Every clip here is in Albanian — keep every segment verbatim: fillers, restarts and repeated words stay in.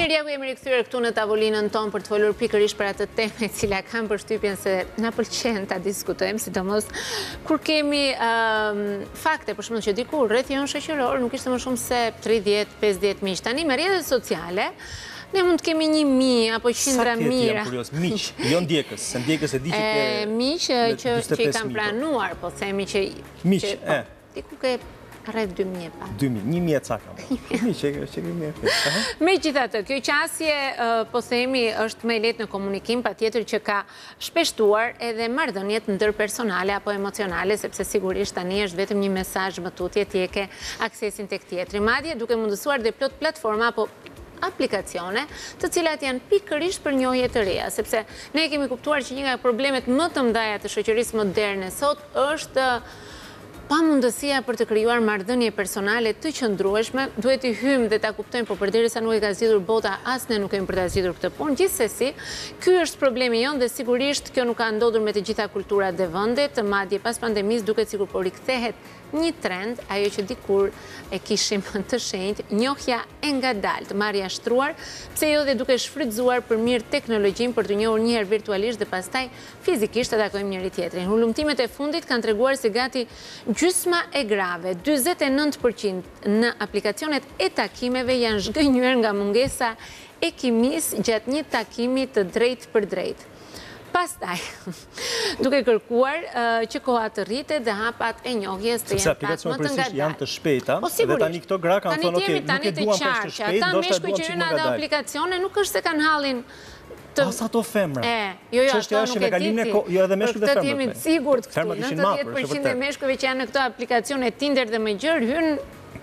Mirë, ja ku jemi rikthyer këtu në tavolinën tonë për të folur pikërisht për atë temë e cila kam përshtypjen se na pëlqen ta diskutojmë, sidomos kur kemi um, fakte, për shembull që diku rreth jon shoqëror nuk ishte më shumë se tridhjetë pesëdhjetë miq. Tani me rrjetet sociale ne mund të kemi një mijë apo qindra mijëra. Miq, jo ndjekës, se ndjekës e di që ke miq që që i kanë pranuar, po themi që miq, e. Diku ke rreth dy mijë pa. dy mijë, një mijë ca kam. Miq, që që kemi. Megjithatë, kjo qasje po themi është më e lehtë në komunikim, patjetër që ka shpeshtuar edhe marrëdhëniet ndërpersonale apo emocionale, sepse sigurisht tani është vetëm një mesazh më tutje ti e ke aksesin tek tjetri. Madje duke mundësuar dhe plot platforma apo aplikacione të cilat janë pikërisht për njohje të reja, sepse ne kemi kuptuar që një nga problemet më të mëdha të shoqërisë moderne sot është pa mundësia për të krijuar marrëdhënie personale të qëndrueshme, duhet i hymë dhe ta kuptojmë, po përderisa nuk e ka zgjidhur bota, as ne nuk kemi për ta zgjidhur këtë punë. Gjithsesi, ky është problemi jon dhe sigurisht kjo nuk ka ndodhur me të gjitha kulturat dhe vendet, madje pas pandemisë duket sikur po rikthehet një trend, ajo që dikur e kishim të shenjtë, njohja e ngadaltë, marrja shtruar, pse jo dhe duke shfrytzuar për mirë teknologjinë për të njohur një herë virtualisht dhe pastaj fizikisht të takojmë njëri tjetrin. Hulumtimet e fundit kanë treguar se gati gjysma e grave, dyzet e nëntë përqind në aplikacionet e takimeve janë zhgënjur nga mungesa e kimisë gjatë një takimi të drejtë për drejtë. Pastaj, duke kërkuar që koha të rritet dhe hapat e njohjes të jenë pak më të ngadalë. Janë të shpejta, dhe tani këto gra kanë thonë, oke, nuk e duam për të shpejt, ata do shta meshkuj duam që që hynë më ato ngadalë. aplikacione, nuk është se kanë hallin të... As ato femra. E, jo, jo, ato nuk e diti. Jo, edhe meshkuj dhe Për këtë femra. jemi të sigurt këtu. nëntëdhjetë përqind e meshkujve që janë në këto aplikacione Tinder dhe më gjërë, hynë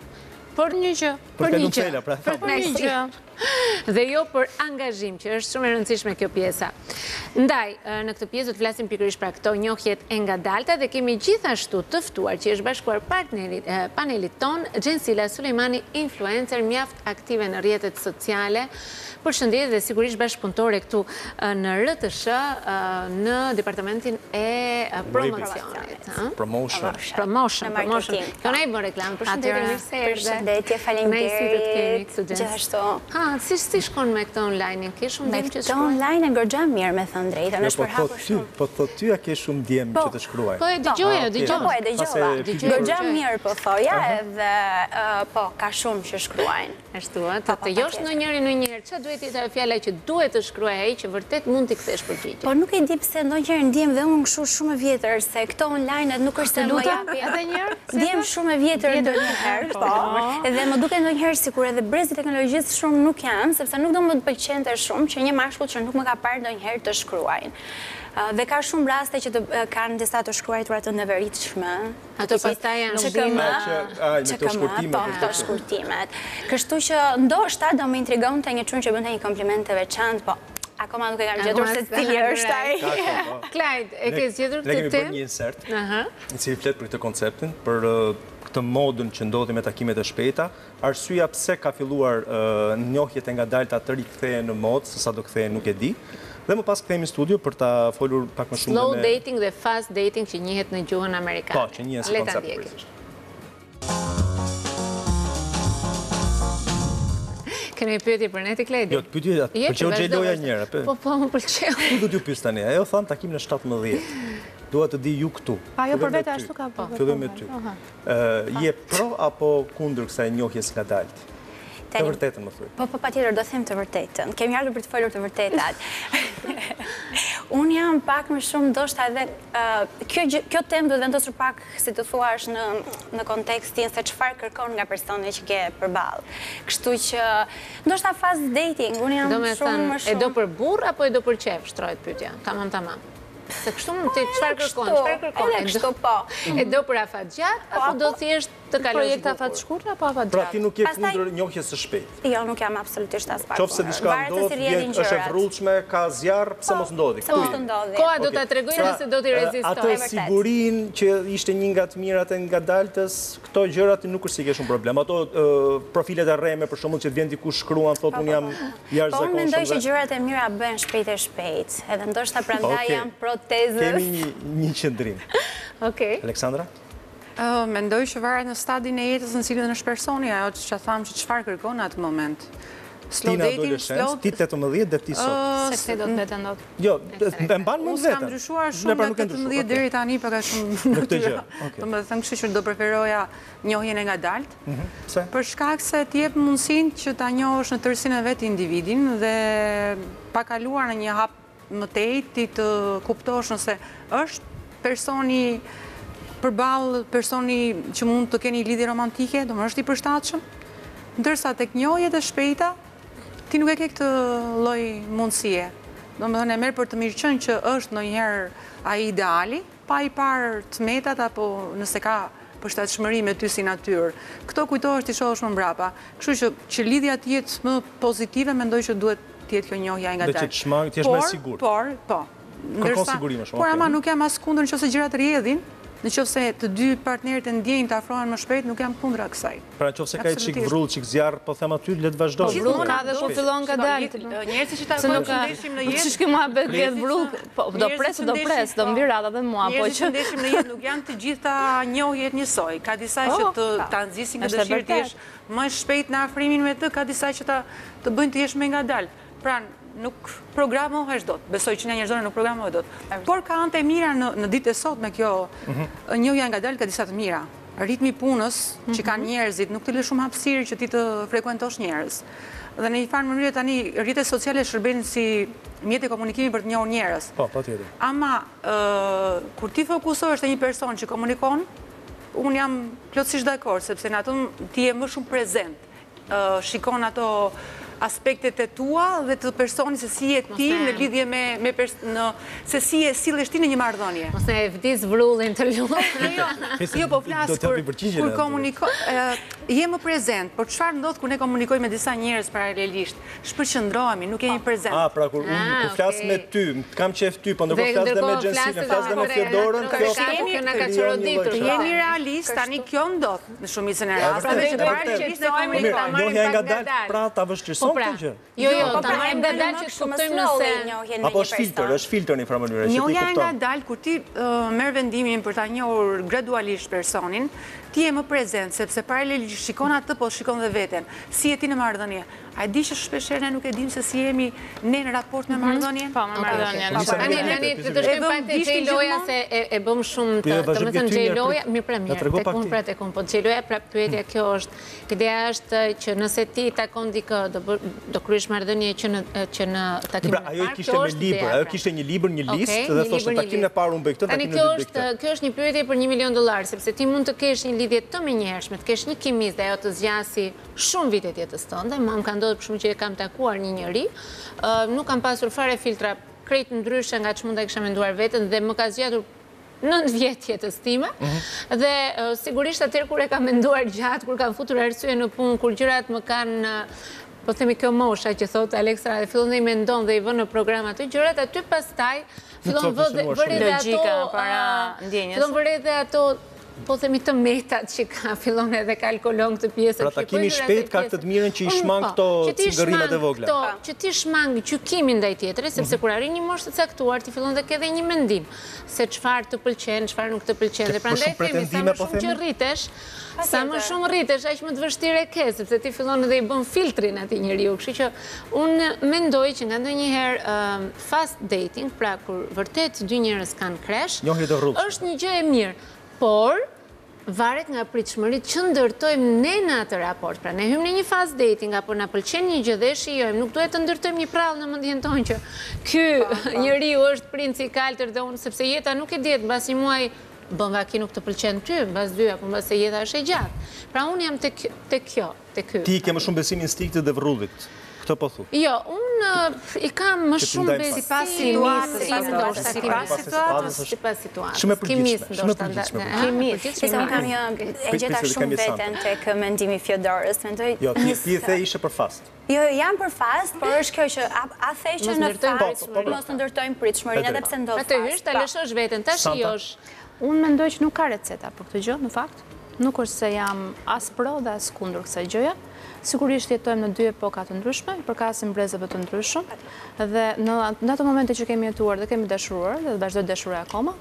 për një gjë. Për një gjë. Për një gjë. Dhe jo për angazhim, që është shumë e rëndësishme kjo pjesa. Ndaj, në këtë pjesë do të flasim pikërisht për këto njohjet e ngadalta dhe kemi gjithashtu të ftuar që është bashkuar panelit ton, Gjensila Sulejmani, influencer mjaft aktive në rrjetet sociale, përshëndetje dhe sigurisht bashkëpunëtore këtu në R T S H në departamentin e promocionit. Promotion. Promotion, promotion. Kjo na i bën reklamë. Përshëndetje, mirë se erdhe. Përshëndetje, faleminderit. Gjithashtu. Ha, si si shkon me këtë online-in? Ke shumë djem që shkruaj? Me këtë online e ngërgja mirë, me thënë drejtën, është për hapur shumë. Po thot ty a ke shumë djem që të shkruaj? Po e dëgjoja, dëgjoja. Po e dëgjova. Ngërgja mirë, po thoja, edhe po, ka shumë që shkruajnë. Ashtu, të josh në njëri në njërë, që duhet i të fjalla që duhet të shkruaj ai që vërtet mund t'i kthesh përgjigje? Po nuk e di pse ndonjëherë ndjem dhe unë kështu shumë e vjetër, se këto online nuk është se më japi edhe njërë? Ndjem shumë e vjetër ndonjëherë, po, edhe më duke ndonjëherë sikur edhe brezi teknologjisë shumë nuk janë, sepse nuk do më të pëlqente shumë që një mashkull që nuk më ka parë ndonjëherë të shkruajnë. Dhe ka shumë raste që kanë disa të shkruajtura të neveritshme. Ato pastaj janë shkruajme që këmë, po, këto shkurtimet. Kështu që ndoshta do më intrigonte një çun që bënte një kompliment të veçantë, po akoma nuk e kam gjetur se cili është ai. Klajt, e ke zgjedhur këtë temë? Ne kemi bërë temë? një insert, i cili flet për këtë konceptin, për këtë modën që ndodhi me takimet e shpejta, arsyeja pse ka filluar njohjet e ngadalta të rikthehen në modë, se sa do kthehen nuk e di. Dhe më pas kthehemi në studio për ta folur pak më shumë me slow dating dhe fast dating që njihet në gjuhën amerikane. Po, që njihen si koncept kryesisht. Keni një pyetje për ne ti Kledi? Jo, pyetje atë. Pëlqeu Xheloja njëra. Po, po, më pëlqeu. Ku do t'ju pyes tani? Ajo than takimin në shtatëmbëdhjetë. Dua të di ju këtu. Pa, jo për vete ashtu ka po. Fillojmë me ty. Je pro apo kundër kësaj njohjes ngadalt? Të vërtetën më thuj. Po, po, pa tjetër, do them të vërtetën. Kemi ardhur për të folur të vërtetat. Unë jam pak më shumë ndoshta edhe kjo temë do të vendosur pak, si të thuash, në kontekstin se çfarë kërkon nga personi që ke përballë. Kështu që ndoshta fast dating, unë jam shumë më shumë. E do për burr apo e do për qef, shtrohet pyetja. Tamam, tamam. Se kështu mund të çfarë kërkon, çfarë kërkon? Edhe kështu po. E do për afat gjatë apo do thjesht të kalosh projekt afat shkurt apo afat gjatë? Pra ti nuk je kundër njohjes së shpejtë. Jo, nuk jam absolutisht as pak. Qofse diçka ndodh, vjen është e vrrullshme, ka zjarr, pse mos ndodhi? Pse mos ndodhi? Koha do ta tregojë nëse do t'i rezistojë. Atë sigurinë që ishte një nga të mirat e ngadaltës, këto gjërat nuk është si ke shumë problem. Ato profilet e rreme për shembull që vjen dikush shkruan thotë un jam jashtëzakonshëm. Po mendoj që gjërat e mira bëhen shpejt e shpejt, edhe ndoshta prandaj jam pro tezës. Kemi një qëndrim. Okej. Aleksandra? Mendoj që varet në stadin e jetës në cilën është personi, ajo që thamë që çfarë kërkon në atë moment. Ti në adolescencë, ti tetëmbëdhjetë dhe ti sot. Se këtë do të pretendot. Jo, e mban mund Unë s'kam vetën. ndryshuar shumë nga tetëmbëdhjetë deri tani, për ka shumë natyra. Domethënë, kështu që do preferoja njohjen e ngadalt. Pse? Për shkak se të jep mundësinë që ta njohësh në tërësinë e vet individin dhe pa kaluar në një hap më tej ti të kuptosh nëse është personi përballë personi që mund të keni lidhje romantike, do më është i përshtatshëm, ndërsa tek njohjet e shpejta ti nuk e ke këtë lloj mundësie. Do më thënë e merr për të mirë qenë që është ndonjëherë ai ideali, pa i parë tmetat apo nëse ka përshtatshmëri me ty si natyrë. Këto kujtohesh ti shohësh më mbrapa. Kështu që që lidhja të jetë më pozitive, mendoj që duhet të jetë kjo njohja nga Dhe që dalë. të shmang, ti jesh më sigurt. Por, po. Kërkon siguri më shumë. Por okay. ama nuk jam as kundër nëse gjërat rrjedhin, nëse të dy partnerët e ndjejnë të afrohen më shpejt, nuk jam kundra kësaj. Pra nëse ka i çik vrull, çik zjarr, po them aty le të vazhdoj. Po vrull ka dhe po fillon nga dalë. Njerëzit që ta Se nuk ka. ndeshim në jetë. Çish që mua bëhet ke vrull, po do pres, do pres, do mbi radha dhe mua, po Njerëzit që që ndeshim në jetë nuk janë të gjitha njohjet njësoj. Ka disa që të ta nxisin këtë është e dëshirë të vërtet. jesh më shpejt në afrimin me të, ka disa që ta të bëjnë të jesh më ngadalë. Pra, nuk programohesh dot. Besoj që një njerëzore nuk programohet dot. Por ka anë të mira në, në ditë e sot me kjo njohja ngadalë ka disa të mira. Ritmi punës që kanë njerëzit nuk të lë shumë hapësirë që ti të frekuentosh njerëz. Dhe në një farë mënyrë tani rrjetet sociale shërbejnë si mjete komunikimi për të njohur njerëz. Po, patjetër. Ama ë, kur ti fokusohesh te një person që komunikon, unë jam plotësisht dakord sepse në atë ti je më shumë prezent. Ë, shikon ato aspektet e tua dhe të personit se si je ti në lidhje me, me pers në, se si je sillesh ti në një marrëdhënie. Mos e vdis vrullin të lumë. Jo, po flas Do t'japi kur, përgjigjen kur aty. komuniko, e, je më prezent, por çfarë ndodh kur ne komunikojmë me disa njerëz paralelisht? Shpërqendrohemi, nuk jemi prezent. Ah, pra kur unë Ah, kur flas okay. me ty, kam qef ty, po ndërkohë flas dhe me Gjensinë, flas dhe me Fjodorën, kjo kjo kjo na ka krijon një çoroditur. lloj Të jemi shqetësimi. realist, tani kjo ndodh në shumicën e E rasteve vërtet, që e parë vërtet. realisht ne Po komunikojmë. mirë, ta marrim njohja pak nga nga dalë, dalë. pra ta vështirëson Po pra, këtë gjë. jo, jo, po ta marrim nga dalë që të kuptojmë nëse... Apo është filtr, është filtr në një farë mënyrë, që ti Njohja nga kupton. dalë, kur ti uh, merr vendimin për ta njohur gradualisht personin, ti je më prezent, sepse paralelisht shikon atë, po shikon dhe veten. Si je ti në marrëdhënie? A e di që shpeshherë ne nuk e dim se si jemi ne në raport me marrëdhënien? po më marrëdhënien. Nisa Tani, me tani, vete, të të shkojmë E pak bëm te vishtin Xheloja gjithmonë? se e, e bëm shumë të, Pyetje të vazhdim më ke thënë ty, mirë, Xheloja, prit. mirë pra Na mirë, trego tek pak unë ti. pra tek unë, po Xheloja pra pyetja kjo është, ideja është që nëse ti takon dikë do bë- do kryesh marrëdhënie që në që në takimin Pra, ajo kishte me libër, ajo kishte një libër, një listë Okej, dhe një thoshte libër, një takimin e listë. parë unë bëj këtë, Tani takimin kjo e dytë bëj është këtë. kjo është një pyetje për një milion dollar, sepse ti mund të kesh një lidhje të menjëhershme, të kesh një kimis dhe ajo të zgjasi shumë vite të jetës tënde. Mua më ka ndodhur për shkak që e kam takuar një njeri, ë, nuk kam pasur fare filtra krejt ndryshe nga ç'mund ta kisha menduar veten dhe më ka zgjatur nëntë vjet jetës time. Dhe uh, sigurisht atëherë kur e kam menduar gjatë, kur kam futur arsye në punë, kur gjërat më kanë uh, po themi kjo mosha që thotë Aleksandra, dhe fillon dhe i mendon dhe i vën në program ato gjërat, aty pastaj fillon vë dhe vëre dhe ato Logjika para uh, ndjenjes. Fillon vëre dhe ato po themi të metat që ka, fillon edhe kalkolon këtë pjesë. Pra takimi shpejt ka këtë të mirën që i shmang këto cigërimet e vogla. Që ti shmang gjykimin ndaj tjetrit, sepse kur arrin një moshë të caktuar, ti fillon dhe ke edhe një mendim se çfarë të pëlqen, çfarë nuk të pëlqen. Dhe prandaj themi sa më shumë që rritesh, sa më shumë rritesh, aq më të vështirë ke, sepse ti fillon edhe i bën filtrin atij njeriu. Kështu që unë mendoj që nga ndonjëherë fast dating, pra kur vërtet dy njerëz kanë kresh, është një gjë e mirë. Por, varet nga pritshmëritë që ndërtojmë ne në atë raport. Pra, ne hym në një fast dating, apo na pëlqen një gjë dhe shijojmë, nuk duhet të ndërtojmë një prallë në mendjen tonë që ky njeriu është princi i kaltër dhe unë, sepse jeta nuk e diet, mbas një muaji bën vaki nuk të pëlqen ty, mbas dy apo mbas se jeta është e gjatë. Pra, unë jam tek tek kjo, tek ky. Ti ke më shumë besim instiktit dhe vrullit. Këtë po thu. Jo, unë i kam më shumë besim sipas situatës, ndoshta sipas situatës, sipas situatës. Shumë e përgjithshme, Kimis shumë e ndoshta. përgjithshme. Kimis, Se unë kam një e gjeta shumë veten tek mendimi i Fjodorës, mendoj. Jo, ti ti the ishe për fast. Jo, jam për fast, por është kjo që a, a the që në fast mos të ndërtojmë pritshmërinë edhe pse ndodh fast. Atë hysh ta lëshosh veten, ta shijosh. Unë mendoj që nuk ka receta për këtë gjë, në fakt. Nuk është se jam as pro dhe as kundër kësaj gjëje. Sigurisht jetojmë në dy epoka të ndryshme, përkasim brezëve të ndryshëm, dhe në ato momente që kemi jetuar dhe kemi dashuruar dhe vazhdoj të dashuroj akoma,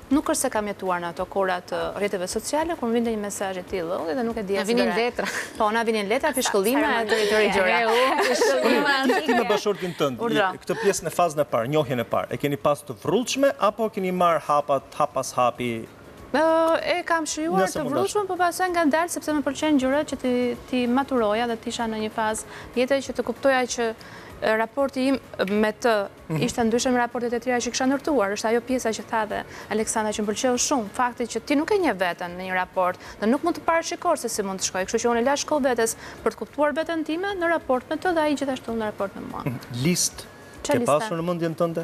nuk është se kam jetuar në ato korat të rrjeteve sociale, kur më vinte një mesazh i tillë, dhe nuk e di Na vinin letra. Po, na vinin letra, pishkëllime e të tërë gjëra. Ti me bashortin tënd, këtë pjesën e fazën e parë, njohjen e parë, e keni pas të vrrullshme apo keni marr hapat, hap pas hapi? E kam shryuar të vrrullshme, po pastaj ngadalë sepse më pëlqen gjërat që ti maturoja dhe ti isha në një fazë jetë që të kuptoja që raporti im me të ishte ndryshe me raportet e tjera që kisha ndërtuar. Është ajo pjesa që tha dhe Aleksandra që më pëlqeu shumë, fakti që ti nuk e njeh veten në një raport dhe nuk mund të parashikosh se si mund të shkojë. Kështu që unë la shkoll vetes për të kuptuar veten time në raport me të dhe ai gjithashtu në raport me mua. Listë ke pasur në mendjen tënde?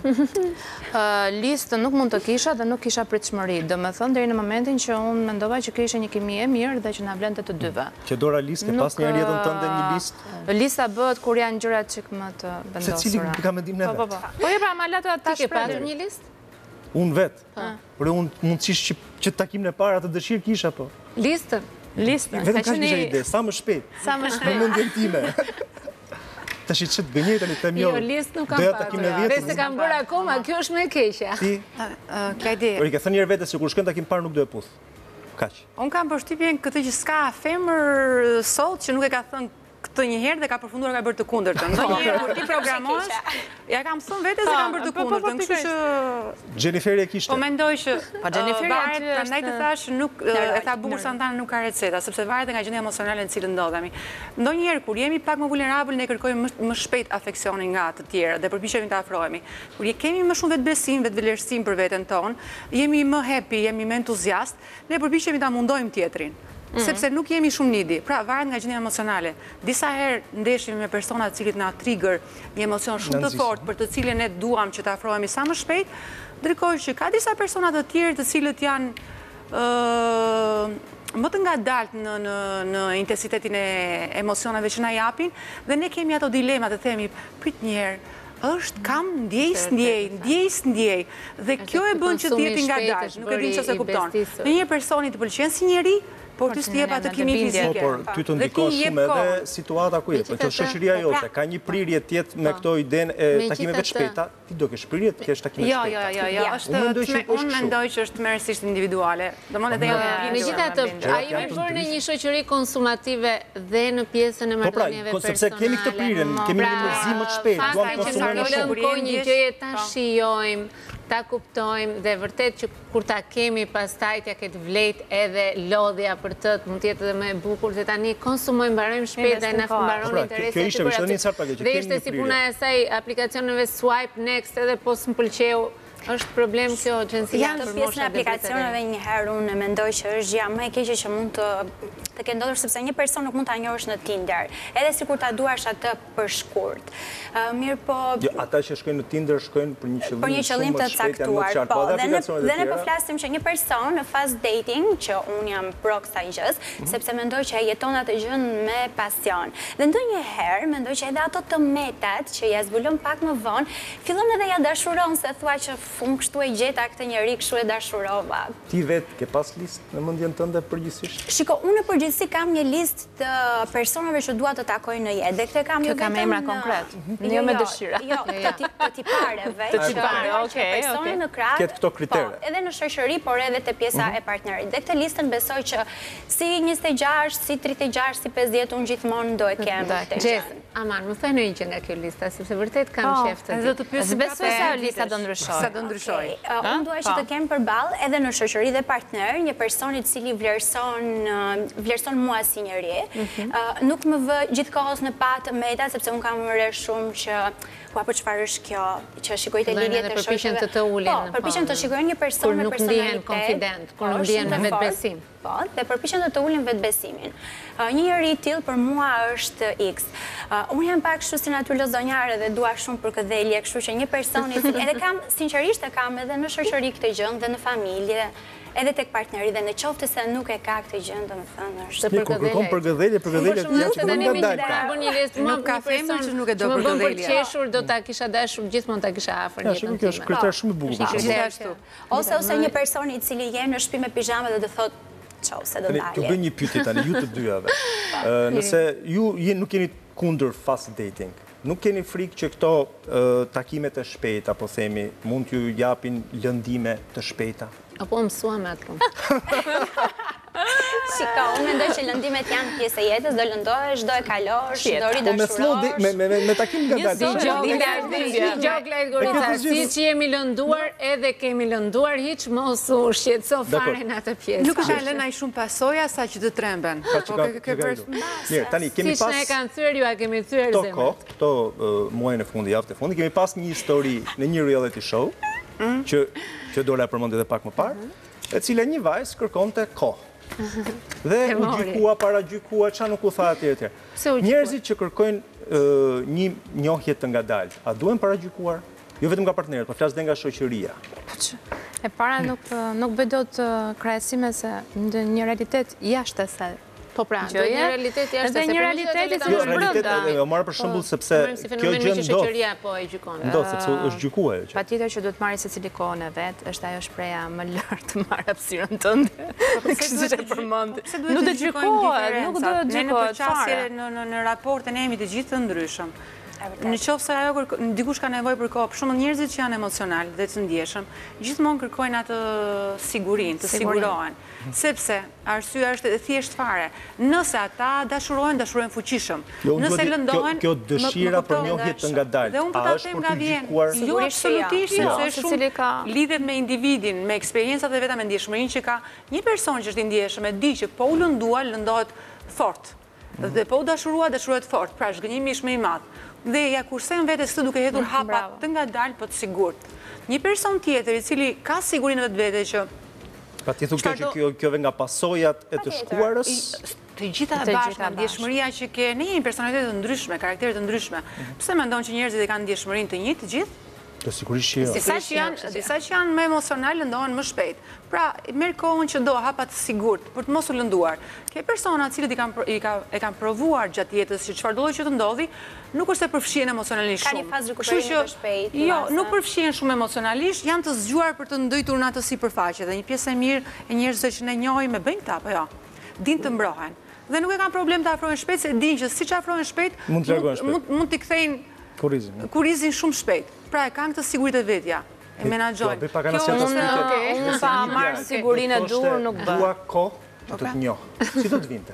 Listë nuk mund të kisha dhe nuk kisha pritshmëri. Domethënë deri në momentin që unë mendova që kishte një kimi e mirë dhe që na vlente të dyve. Që Dora listë ke pas një jetën tënde një listë? Lista bëhet kur janë gjërat çik më të vendosura. Secili ka mendimin e vet. Po po po. Po jo pra, ma lata ta Ti ke pasur një listë? Unë vet. Por unë mundësisht që që takimin e parë atë dëshirë kisha po. Listën? Listën. Vetëm kaq kisha ide, sa më shpejt. Sa më shpejt. Në mendjen time. Tash i çet gënjej tani them jo. Jo, listë nuk kam pasur. Dhe se kam bërë akoma, kjo është më e keqja. Ti? Kja ide. Por i ke thënë njërë vetes se kur shkon takim parë nuk do e puth. Kaq. Unë kam përshtypjen këtë që s'ka femër sot që nuk e ka thënë këtë një herë dhe ka përfunduar ka bërë të kundërtën. Ndonjëherë kur ti programosh, ja kam thënë vetes se kam bërë të kundërtën, kështu që Jeniferi e kishte. po mendoj që Po Jeniferi varet, prandaj të thash nuk e tha bukur Santana nuk ka receta, sepse varet nga gjendja emocionale në cilën ndodhemi. Ndonjëherë kur jemi pak më vulnerabël ne kërkojmë më shpejt afeksionin nga të tjerë dhe përpiqemi të afrohemi. Kur kemi më shumë vetbesim, vetvlerësim për veten tonë, jemi më happy, jemi më entuziast, ne përpiqemi ta mundojmë tjetrin. Sepse nuk jemi shumë nidi, pra varet nga gjendja emocionale. Disa herë ndeshim me persona të cilit na trigger një emocion shumë të fortë për të cilin ne duam që të afrohemi sa më shpejt, ndërkohë që ka disa persona të tjerë të cilët janë më të ngadalt në në në intensitetin e emocionave që na japin dhe ne kemi ato dilema të themi prit një herë është kam ndjej s'ndjej, ndjej s'ndjej dhe kjo e bën që të jetë ngadalt, nuk e di nëse kupton. Në një personi të pëlqen si njeri, por ty s'ti jep atë kimi fizike. Po, por ty të ndikon shumë edhe situata ku je, po që shoqëria jote ka një prirje tjetër me këto idenë e takimeve të shpejta, ti do kesh prirje të kesh takime të Jo, jo, jo, jo, është unë mendoj që është tmerrsisht individuale. Domethënë edhe jo. Megjithatë, ai më bën në një shoqëri konsumative dhe në pjesën e marrëdhënieve personale. Sepse kemi këtë prirje, kemi një mërzim më të shpejtë, duam të konsumojmë më shumë. Një gjë ta shijojmë, ta kuptojmë dhe vërtet që kur ta kemi pastaj t'ja ketë vlejt edhe lodhja për të mund t'jetë edhe më e bukur dhe tani konsumojmë, mbarojmë shpejt dhe na mbaron interesi dhe ishte si puna e saj aplikacioneve swipe next edhe po s'mpëlqeu. Është problem kjo gjënësia janë të pjesën e aplikacioneve një herë unë mendoj që është gjëja më e keqe që mund të të ke ndodhur sepse një person nuk mund ta njohësh në Tinder, edhe sikur ta duash atë për shkurt. Mirë po ata që shkojnë në Tinder shkojnë për një qëllim për një qëllim të caktuar. Po, dhe ne po flasim që një person në fazë dating, që unë jam pro kësaj gjës, sepse mendoj që ai jeton atë gjën me pasion. Dhe ndonjëherë mendoj që edhe ato të metat që ja zbulon pak më vonë, fillon edhe ja dashuron se thua që unë kështu e gjeta këtë njeri, kështu e dashurova. Ti vetë ke pas listë në mendjen tënde përgjithsisht? Shiko, unë në përgjithësi kam një listë të personave që dua të takoj në jetë. Dhe këtë kam jo vetëm kam emra konkret, jo me dëshira. Jo, të tipareve. Të tipare, okej, personi në krah. Ketë këto kritere. Edhe në shoqëri, por edhe te pjesa e partnerit. Dhe këtë listën besoj që si njëzet e gjashtë, si tridhjetë e gjashtë, si pesëdhjetë unë gjithmonë do e kem të gjën. Aman, më thënë një gjë nga kjo lista, sepse vërtet kam qef të di. Besoj se lista do ndryshojë. Do ndryshoj. Unë dua që të kem përballë edhe në shoqëri dhe partner një person i cili vlerëson vlerëson mua si njeri. Nuk më vë gjithkohës në patë meta sepse unë kam rreth shumë që po apo çfarë është kjo që shikoj te lidhjet e përpiqen të të ulin. Po, përpiqen të shikojnë një person me personalitet, kur nuk ndihen konfident, kur nuk ndihen me vetbesim. Po, dhe përpiqen të të ulin vetbesimin. Një njeri i tillë për mua është X. Unë jam pak kështu si natyrë lozonjare dhe dua shumë për këdhelje, kështu që një person i cili edhe kam sinqerisht e kam edhe në shoqëri këtë gjë dhe në familje, edhe tek partneri dhe në qoftë se nuk e ka këtë gjë, domethënë është për këdhelje. Kërkon për këdhelje, për këdhelje janë që mund ta dalë. Nuk ka femër që nuk e do për këdhelje. Më bën qeshur, do ta kisha dashur gjithmonë ta kisha afër jetën time. Kjo është kriter shumë i bukur. Gjithashtu. Ose ose një person i cili je në shtëpi me pijama dhe të thotë çau se do dalje. Ju bëj një pyetje tani ju të dyjave. Nëse ju nuk jeni kundër fast dating, nuk keni frikë që këto takimet e shpejta, po themi, mund t'ju japin lëndime të shpejta? Apo mësua me atë. Shiko, unë mendoj që lëndimet janë pjesë e jetës, do lëndohesh, do e kalosh, do Po me slow di- ridashurosh. me me me takim nga dalë. Gjoklajt Gorica, si që jemi lënduar edhe kemi lënduar, hiq mos u shqetëso fare në atë pjesë. Nuk është lëna i shumë pasoja sa që të tremben. Pa që ka- që ka ilu. Mirë, tani kemi Si që ne pas kanë thyer ju, a kemi thyer këto zemër. kohë, këto uh, muajin e fundi, javët e fundi, kemi pas një histori në një reality show, që që dola përmendi edhe pak më parë, e cila një vajzë kërkonte kohë. Dhe E u mori. gjykua, para gjykua, qa nuk u tha atje etj. Pse u gjykua? Njerëzit që kërkojnë ë, një njohje të ngadalt, a duhen para gjykuar? Jo vetëm nga partnerët, po flas dhe nga shoqëria. E para nuk nuk bëj dot krahasime se në një realitet jashtë asaj. Po pra, do Gjëje, një realitet jashtë edhe se një po realiteti nishet që edhe Jo, është ta- realitet brenda. e marrë për shembull sepse Marrim si kjo fenomeni gjë që ndodh. shoqëria po e gjykon. Ndodh sepse është gjykuar ajo gjë. Patjetër që duhet marrë secili kohën e vet, është ajo shpreha më lart të marrë hapësirën tënde. Kështu që përmend. Pse duhet Nuk të do gjykojmë gjykohet, nuk do diferencat? Ne në gjykohet përqasje fare. në, në, në raportin e jemi të gjithë të ndryshëm. Në qoftë se ajo kërko- dikush ka nevojë për kohë, për shembull njerëzit që janë emocional dhe të ndjeshëm, gjithmonë kërkojnë atë sigurinë, të Sigurinë. sigurohen. Sepse arsyeja është e thjesht fare. Nëse ata dashurohen, dashurohen fuqishëm. Jo, unë Nëse duhet- lëndohen, kjo- kjo më- dëshira më për kupton? njohje të ngadalt, Dhe unë po a ta është them për nga të vjen. gjykuar? Jo, Sigurisht që ja. absolutisht, Jo, sepse secili shumë ka- lidhet me individin, me eksperjencat e veta, me ndjeshmërinë që ka. Një person që është i ndjeshëm e di që po u lëndua, lëndohet fort. Dhe po u dashurua, dashurohet fort. Pra, zhgënjimi është më i madh. Dhe ja kursen vetes këtë duke hedhur hapa bravo. të ngadalë, po të sigurt. Një person tjetër i cili ka sigurinë vetë vete që Pa ti thu kjo Çfarë që do- kjo, kjo vjen nga pasojat e të Patjetër. shkuarës. të gjitha Të e bashkë, gjitha ndjeshmëria që ke, ne jemi personalitetet të ndryshme, karaktere të ndryshme. Pse mendon që njerëzit e kanë ndjeshmërinë të njëjtë të gjithë? Po sigurisht që jo. Disa që janë, disa që janë më emocional lëndohen më shpejt. Pra, merr kohën që do, hapa të sigurt për të mos u lënduar. Ke persona të cilët i kanë pro- i ka e kanë provuar gjatë jetës që çfarë do lloj që të ndodhi, nuk është se përfshihen emocionalisht Ka shumë. një fazë Kështu rikuperimi që- të shpejtë, Jo, mbase. nuk përfshihen shumë emocionalisht, janë të zgjuar për të ndëjtur në atë sipërfaqe. Dhe një pjesë e mirë e njerëzve që ne njohim e bëjnë këta, apo jo. Din të mbrohen. Dhe nuk e kanë problem të afrohen shpejt, se din që siç afrohen shpejt, Mund të largohen shpejt. mund, mund t'i kthejnë Kurizim. kurizin shumë shpejt. Pra e kanë këtë siguritë e vetja, e menaxhojnë. bëj pak Kjo anasjata është- spiritet. Okej. Unë pa marrë sigurinë e dur nuk bë. Dua kohë që të të njoh. Si do të vinte?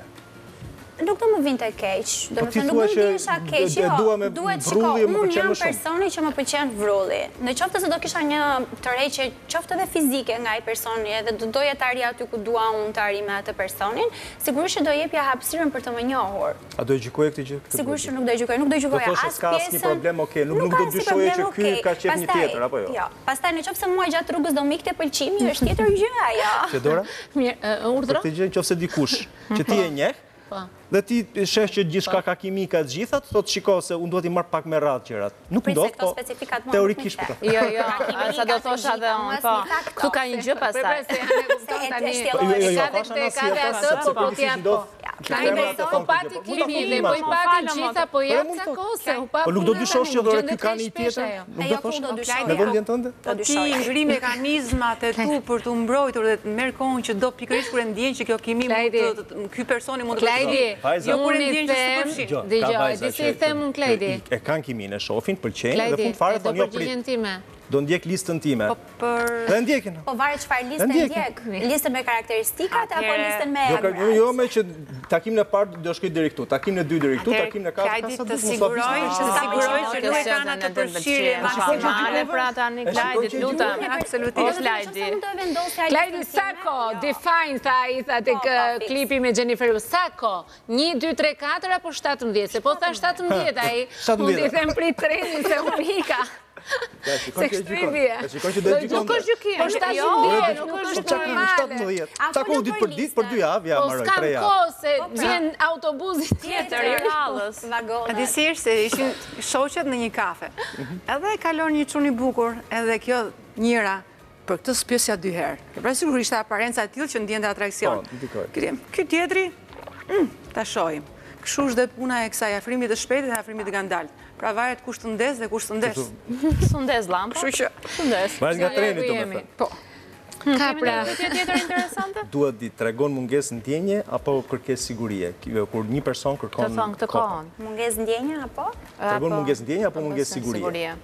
Nuk do më vinte keq, do Po më ti thënë, thua nuk do që më isha keq, d- d- jo, dua me duhet shiko, vrulli, më unë pëlqen jam më shumë. personi që më pëlqen vrulli. Në qoftë se do kisha një tërheqje, qoftë edhe fizike nga ai personi, edhe do doja të arri aty ku dua unë të arri me atë personin, sigurisht që do jepja hapësirën për të më njohur. A do e gjykoj këtë gjë? këtë Sigurisht që gjë? nuk do e gjykoj, nuk do e Do gjykoja thoshe as s'ka asnjë pjesën. problem, okay, nuk- nuk ka do asnjë dyshoje që problem, ky okay. ka qef një Pastaj- tjetër, apo jo? Jo, pastaj në qoftë se mua gjatë rrugës do mikte pëlqimi, është tjetër gjë ajo. Që dora? Mirë, ë, Për urdhro? këtë gjë nëse dikush që ti e njeh, Po. dhe ti sheh që gjithçka ka kimika të gjitha, thotë shiko se unë duhet i marr pak me radhë gjërat. Nuk Prit se ndodh, këto po specifikat mua teorikisht nuk po më ta. Jo, jo, Ka kimika, sa do ka thosha fizika, dhe mua unë, po. s'mi tha këto. Këtu ka një gjë pastaj. Për se janë e kupton Se e tani. teshtjelloj. Jo, jo, jo, Ka dhe fasha këtë, nasi ka dhe e atë, sepse po po po t'ja si po. do. Ka Ai një me person, po pati Mund ta kimi thonë dhe ima, po i po. pati Falem, gjitha, po Po, jap mund ca të- kohë se u pa. Po nuk do dyshosh që do ky ka një tjetër? Nuk do Ajo thosh? ku do dyshoj. Në vendjen tënde? Do Ti dyshoja. ngri mekanizmat e tu për të mbrojtur dhe të merr kohën që do pikërisht kur e ndjen që kjo kimi mund Klajdi. të të- ky personi mund të Klajdi, Fajza. Jo kur e unë i ndjen që them, s'përfshin. Gjo, ka dëgjoj, vajza disi që i them unë Klajdi. e kanë kimin, e shohin, pëlqejnë dhe Klajdi, fund fare e do thonë jo prit. përgjigjen time. Do ndjek listën time. Po për Dhe ndjekin. Po varet çfarë liste ndjek. ndjek. Listën me karakteristikat apo Atëherë- listën me Jo, ka, emrat? jo me që takimin e parë do shkoj deri këtu, takimin e dy deri këtu, Atëherë, takimin e katërt Klajdi ka sa të duhet mos siguroj afisë. që të siguroj që nuk e kanë atë përfshirje maksimale pra tani E shikoj Klajdi, që lutem. gjurë. Absolutisht. Do Klajdi. të do vendosja Klajdi, sa ko, define, tha i tha të Po, po, fix. klipi me Jennifer, sa ko, një, dy, tre, katër apo shtatëmbëdhjetë, se po tha shtatëmbëdhjetë a i, unë t'i them prit treni se unë hika. Ja, Se shikoj që kështu i gjykon. bie. E shikoj që do të gjykon. Nuk është gjykim. Po Jo, shtatëmbëdhjetë, nuk nuk Po është çka kemi normale. shtatëmbëdhjetë. A Çka folëm u ditë për për ditë, për dy javë, ja Po marroj s'kam tre javë. kohë se vjen autobusi Tjetër, tjetër. i rallës. A Vagonat. di si është se ishin shoqet në një kafe. Edhe e kalon një çun i bukur, edhe kjo njëra për këtë spjosja dy herë. Pra sigurisht ishte aparenca e tillë që ndjente atraksion. Po, ndikoj. Ky ky tjetri, mm, ta shohim. Kështu është dhe puna e kësaj afrimit të shpejtë dhe afrimit të ngandalt. Pra varet kush të ndes dhe kush të ndes. Sundes lampa. Kështu që Sundes. Varet nga Ja, treni ku të më jemi. thënë. po, Ka pra. Pyetje tjetër interesante? Duhet di tregon mungesë ndjenje apo kërkesë sigurie? Ki- Kur një person kërkon Të thon këtë kohën. Mungesë ndjenja apo? Tregon Apo- mungesë ndjenje apo mungesë Mungesë sigurie? sigurie.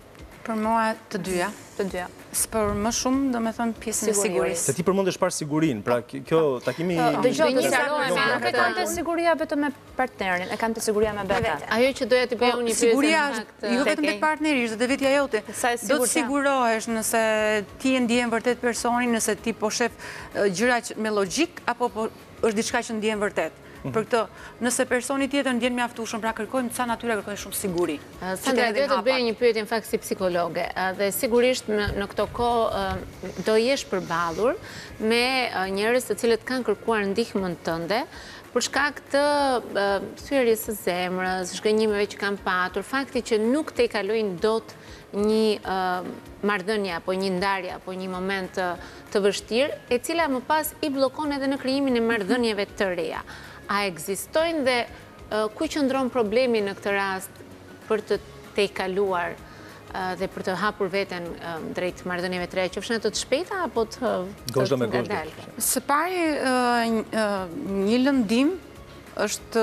Për mua të dyja. Të dyja. Për më shumë, do me thënë pjesën e sigurisë. Se ti përmendesh parë sigurinë, pra kjo takimi... Dëgjoj, të sqarojmë, nuk e kanë të siguria vetëm me partnerin, e kanë të siguria me vetë. Ajo që doja të bëja unë një pyetje. Siguria është jo vetëm tek partneri, është edhe vetja jote. Do të sigurohesh nëse ti e ndjen vërtet personin, nëse ti po shef gjëra me logjik apo po është diçka që ndjen vërtet. Për këtë, nëse personi tjetër ndjen mjaftueshëm, pra kërkojmë ca natyre, kërkojmë shumë siguri. Sandra, do të bëja një pyetje në fakt si psikologe, dhe sigurisht në këto kohë do jesh përballur me njerëz të cilët kanë kërkuar ndihmën tënde për shkak të thyerjes së zemrës, zhgënjimeve që kanë patur, fakti që nuk te kalojnë dot një marrëdhënie apo një ndarje apo një moment të vështirë, e cila më pas i bllokon edhe në krijimin e marrëdhënieve të reja. A ekzistojnë dhe ku qëndron problemi në këtë rast për të te kaluar dhe për të hapur veten drejt marrëdhënieve të reja, qofshin ato të shpejta apo të ngadalta? Së pari, një lëndim është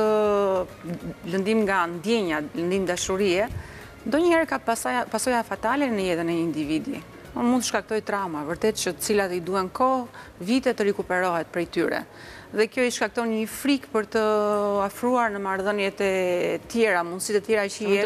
lëndim nga ndjenja, lëndim dashurie, ndonjëherë ka pasoja fatale në jetën e një individi. Mund të shkaktoj trauma, vërtet që cilat i duhen kohë, vite të rikuperohet prej tyre. Dhe kjo i shkakton një frikë për të afruar në marrëdhëniet e tjera, mundësitë e tjera që i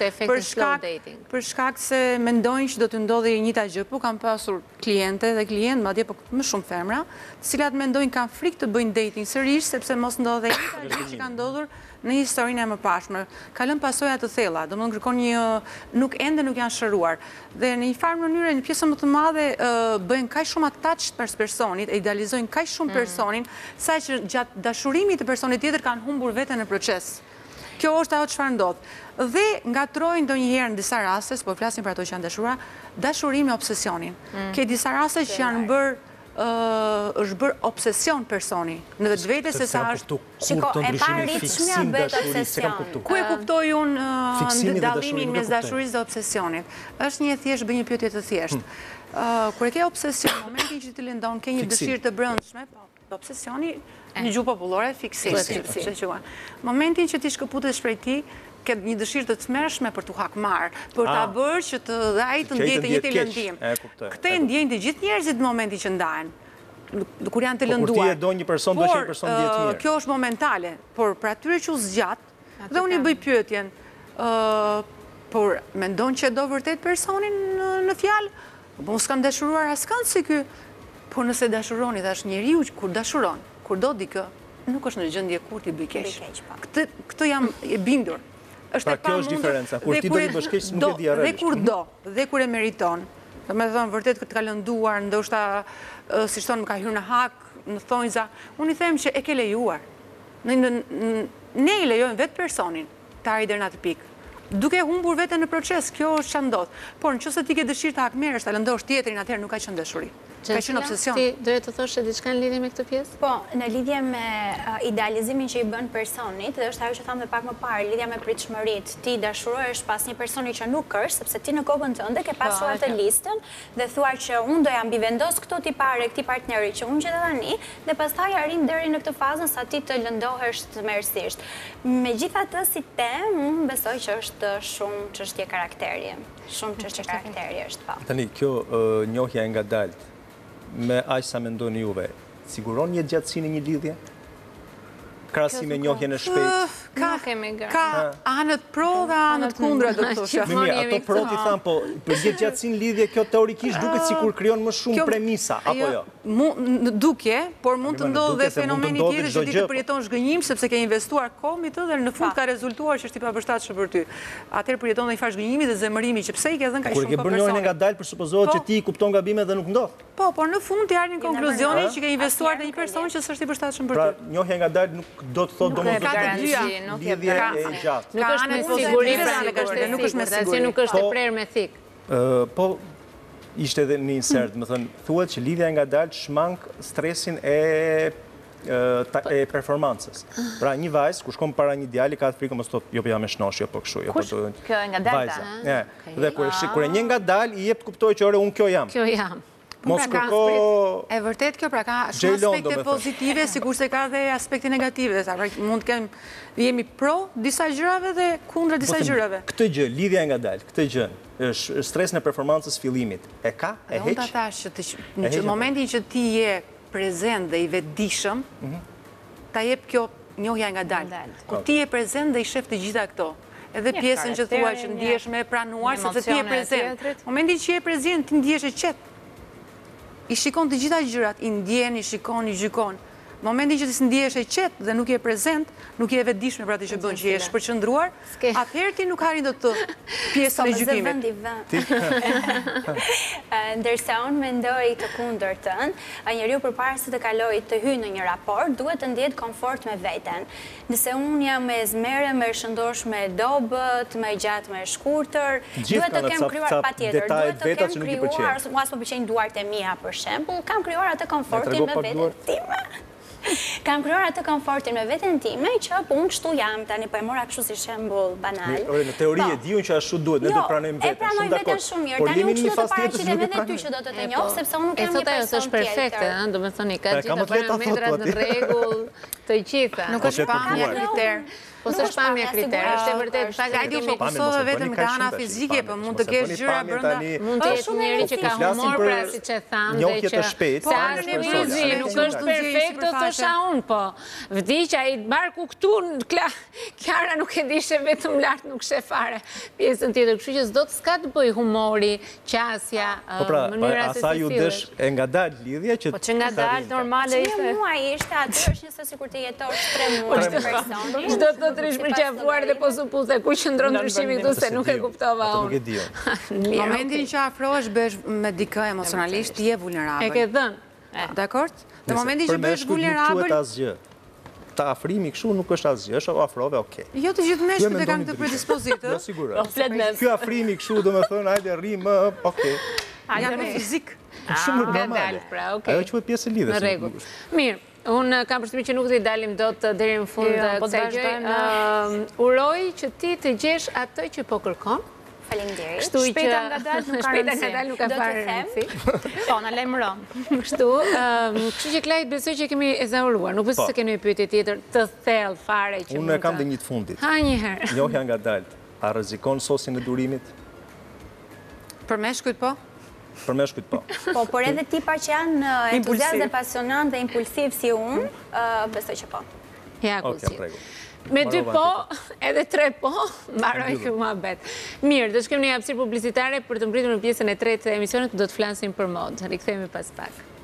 jepen, për shkak se mendojnë që do të ndodhi një njëjta gjë, po kanë pasur kliente dhe klientë, madje po më shumë femra, të cilat mendojnë kanë frikë të bëjnë dating sërish sepse mos ndodhe njëjta gjë që ka ndodhur në historinë e mëparshme. Ka lënë pasoja të thella, domethënë kërkon një nuk ende nuk janë shëruar. Dhe në një farë mënyrë, në pjesën më të madhe bëhen kaq shumë attached pas personit, e idealizojnë kaq shumë personin, sa që gjatë dashurimit të personit tjetër kanë humbur veten në proces. Kjo është ajo çfarë ndodh. Dhe ngatrojnë ndonjëherë në disa raste, po flasim për ato që janë dashura, dashurinë me obsesionin. Ke disa raste që janë bërë është bërë obsesion personi në vetë vete se sa është... Shiko, e paritshmja bëhet obsesion. Ku e kuptoj unë dallimin mes dashurisë dhe obsesionit? Është një thjesht, bëj një pyetje të thjeshtë. Kur e ke obsesion, në momentin që ti lëndon, ke një dëshirë të brendshme, obsesioni në gjuhë popullore fiksimi. Momentin që ti shkëputesh prej tij, ke një dëshirë të tmerrshme për t'u hakmarr, për ta bërë që të ai të ndjetë një lëndim. Këtë e ndjejnë të gjithë njerëzit në momentin që ndahen, kur janë të lënduar. Kur ti e do një person, do që një person ndjetë mirë. Kjo është momentale, por për atyre që u zgjat, dhe unë i bëj pyetjen, por mendon që e do vërtet personin në fjalë, po s'kam dashuruar askënd si ky. Por nëse dashuroni, dhe është njeriu kur dashuron, kur do dikë, nuk është në gjendje kur t'i bëj keq. Këtë jam e bindur. Pra kjo është diferenca, kur ti do t'i bësh keq, nuk e di arrelisht. Dhe kur do, dhe kur e meriton, dhe me thonë vërtet këtë ka lënduar, ndoshta si shtonë më ka hyrë në hak, në thonjza, unë i them që e ke lejuar. Ne i lejojmë vetë personin, ta arrijë deri në atë pikë. Duke humbur veten në proces, kjo është çfarë ndodh. Por nëse ti ke dëshirë të hakmerrësh, ta lëndosh tjetrin, atëherë nuk ka qenë dashuri. Ka qenë obsesion. Ti doje të thoshe diçka në lidhje me këtë pjesë? Po, në lidhje me idealizimin që i bën personit, dhe është ajo që thamë dhe pak më parë, lidhja me pritshmëritë. Ti dashurohesh pas një personi që nuk është, sepse ti në kokën tënde ke pasur atë listën dhe thua që unë do jam bivendos këto tipare këtij partneri që unë gjeta tani, dhe pastaj arrim deri në këtë fazën sa ti të lëndohesh tmerrsisht. Megjithatë, si temë, unë besoj që është shumë çështje karakteri. Shumë çështje karakteri është pa. Tani, kjo njohja e ngadalt, me aq sa mendoni juve, siguron një gjatësinë e një lidhje? Krahasim me njohjen e shpejtë. Ka anët pro dhe anët kundra, do të thosha. Me mirë, ato pro ti thanë, po për gjithë gjatësinë lidhje kjo teorikisht duket sikur krijon më shumë premisa, apo jo? Duke, por mund të ndodhë dhe fenomeni tjetër që ti të përjeton zhgënjim sepse ke investuar kohë mi të dhe në fund ka rezultuar që është i papërshtatshëm për ty. Atëherë përjeton dhe një farë zhgënjimi dhe zemërimi që pse i ke dhënë kaq shumë kohë personit. Kur e ke bërë njohjen ngadalë, presuppozohet që ti i kupton gabimet dhe nuk ndodh. Po, por në fund ti arrin konkluzionin që ke investuar në një person që s'është i përshtatshëm për ty. Pra, njohja ngadalë nuk do të thotë domosdoshmërisht lidhje e gjatë. Nuk është me siguri, nuk është me siguri, nuk është e prerë me thik. Po, ishte edhe një insert, më thënë, thuhet që lidhja e ngadalë shmang stresin e e performancës. Pra një vajzë, kur shkon para një djali, ka të frikë mos thotë, jo po jam e shnosh, jo po kështu, jo po Kush kjo e ngadalta? Dhe kur e një ngadalë, i jep të kuptoj që ore unë kjo jam. Kjo jam. Mos kërko... E vërtet kjo pra ka shumë Gjelon, do aspekte me thënë. pozitive, sikur se ka dhe aspekte negative. Sa, pra, mund të kem, jemi pro disa gjërave dhe kundra disa gjërave. Këtë gjë, lidhja nga dalë, këtë gjë, është stres në performancës fillimit. E ka, e Dhe unë ta heq? thash që të- në që momentin që ti je prezent dhe i vetëdijshëm, ta jep kjo njohja nga dalë. Kur ti je prezent dhe i shef të gjitha këto, edhe pjesën që thua që ndihesh me e pranuar, sepse ti je emocione e prezent. tjetrit. Momentin që je prezent, ti ndihesh e qetë. I shikon të gjitha gjërat, i ndjen, i shikon, i gjykon. Momentin që ti s'ndjehesh e qetë dhe nuk je prezent, nuk je vetëdijshme për atë që bën, që je shpërqendruar, atëherë ti nuk arrin dot të pjesën e gjykimit. Ndërsa unë mendoj të kundërtën, njeriu përpara se të kalojë të hyjë në një raport, duhet të ndjetë komfort me veten. Nëse unë jam me zmere, me shëndosh me dobët, me gjatë, me shkurtër, duhet të kem krijuar patjetër, duhet të kem krijuar, as po pëlqejnë duart e mia për shembull, kam krijuar atë komfortin me veten time. Kam krijuar atë komfortin me veten time që po unë kështu jam, tani po e mora kështu si shembull banal. Në teori e diun që ashtu duhet, ne do pranojmë veten. E pranoj veten shumë mirë. Tani unë kështu do të paraqitem edhe ty që do të të njoh, sepse unë nuk jam një person tjetër. E thotë ajo është perfekte, ëh, do të thoni ka gjithë parametrat në rregull, të gjitha. Nuk është pamja kriter. Po s'është pamja kriter, është e vërtet pak Ka di fokusove vetëm nga ana fizike, po mund të kesh gjëra brenda. Mund të jetë njëri që ka humor, pra siç e tham, dhe njohje të shpejtë. se as lëvizje nuk është perfekt, do thosha unë, po. Vdiqja i barku këtu, Klara nuk e dishe vetëm lart, nuk she fare pjesën tjetër. Kështu që s'do të s'ka të bëj humori, qasja, mënyra se si asa ju dësh e nga dalë lidhja që... Po që nga dalë normale ishte... Që një muaj ishte, aty është njëse si kur të jetosh tre muaj në person. Çdo të të rish për qafuar dhe po supuse, ku qëndron ndryshimi këtu se nuk e kuptova unë. Momentin që afrohesh bësh me dikë emocionalisht, je vulnerabël. E ke dhënë. Dakord? Në momentin që bësh vulnerabël... Ta afrimi këshu nuk është asgjë, është o afrove, okej. Jo të gjithë meshkët e kam të predispozitë. Jo, sigurë. Kjo afrimi këshu, do me thënë, hajde, rrimë, okej. Janë me fizik. Shumë normale. Ajo që pjesë e lidhës. Në rregull. Mirë, unë kam përshtypjen që nuk do i dalim dot deri në fund kësaj gjëje. Uroj që ti të gjesh atë që po kërkon. Faleminderit. Kështu që shpejta nga dalë nuk ka shpejta nga dalë nuk ka fare rëndësi. Po, na lajmëron. Kështu, kështu që Klajt besoj që kemi ezauruar, nuk besoj se kemi një pyetje tjetër të thellë fare që unë kam dhe një të fundit. Ha një herë. Njohja nga dalë, a rrezikon sosin e durimit? Për meshkujt po? Për meshkujt po. Po, por edhe tipa që janë entuziast dhe pasionant dhe impulsiv si unë, besoj që po. Ja, kusi. Me dy po, edhe tre po, mbaroj kjo muhabet. Mirë, do shkem një hapësirë publicitare për të mbritur në pjesën e tretë të emisionit, do të flasim për mod. Rikthehemi pas pak.